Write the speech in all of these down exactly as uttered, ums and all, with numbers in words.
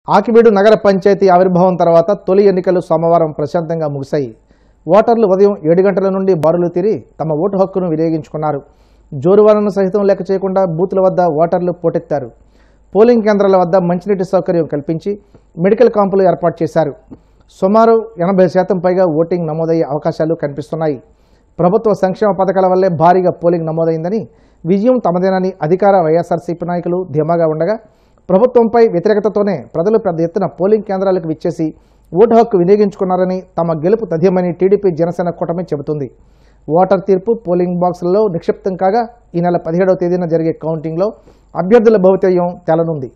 ఆకివీడు నగర పంచాయతీ ఆవిర్భావం తర్వాత తొలి ఎన్నికలు సోమవారం ప్రశాంతంగా ముగిశాయి. ఓటర్లు ఉదయం ఏడు గంటల నుండి బారులు తీరి తమ ఓటు హక్కును వినియోగించుకున్నారు. జోరువాలను సహితం లెక్క చేయకుండా బూతుల వద్ద ఓటర్లు పోటెత్తారు. పోలింగ్ కేంద్రాల వద్ద మంచినీటి సౌకర్యం కల్పించి మెడికల్ క్యాంపులు ఏర్పాటు చేశారు. సుమారు ఎనభై శాతం పైగా ఓటింగ్ నమోదయ్యే అవకాశాలు కనిపిస్తున్నాయి. ప్రభుత్వ సంక్షేమ పథకాల వల్లే భారీగా పోలింగ్ నమోదైందని, విజయం తమదేనని అధికార వైఎస్ఆర్సీపీ నాయకులు ధీమాగా ఉండగా, ప్రభుత్వంపై వ్యతిరేకతతోనే ప్రజలు పెద్ద ఎత్తున పోలింగ్ కేంద్రాలకు విచ్చేసి ఓటు హక్కు వినియోగించుకున్నారని, తమ గెలుపు తథ్యమని టీడీపీ జనసేన కూటమి చెబుతుంది. ఓటర్ తీర్పు పోలింగ్ బాక్సులలో నిక్షిప్తం కాగా ఈ నెల పదిహేడవ తేదీన జరిగే కౌంటింగ్లో అభ్యర్థుల భవితవ్యం తేలనుంది.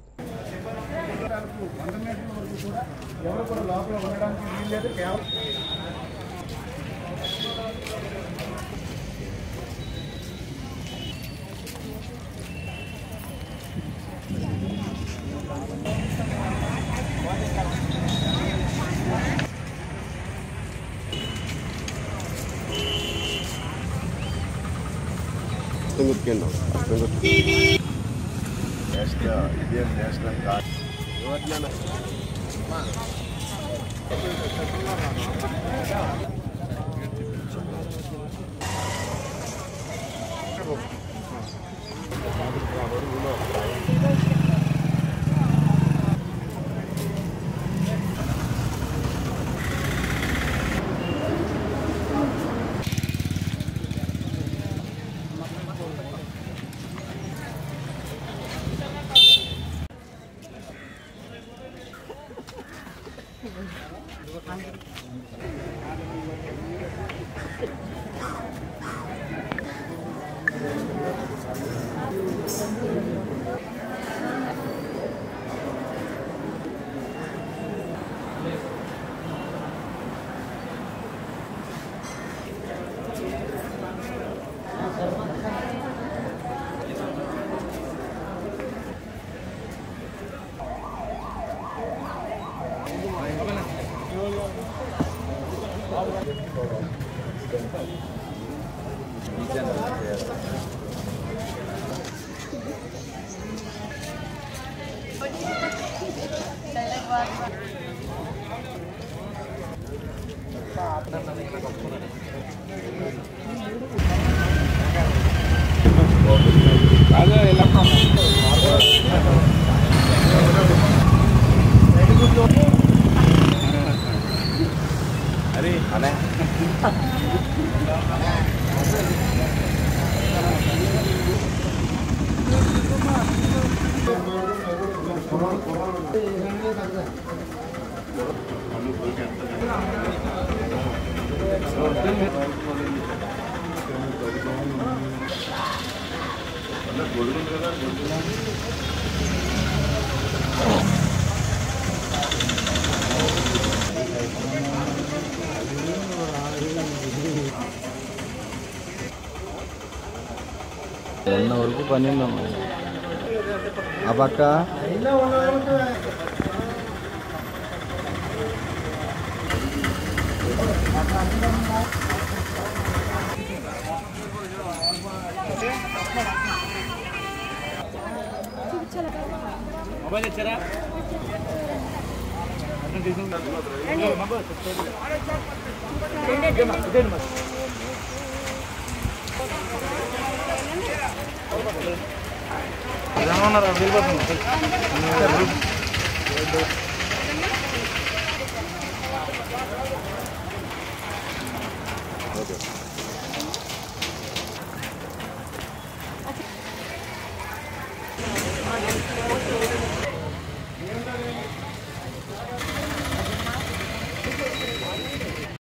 నేషనల్ కార్డ్ अरे अने వన్ వరకు పని ఉందమ్మా. ఆ పక్క మొబైల్ ఇచ్చారా? ఓకే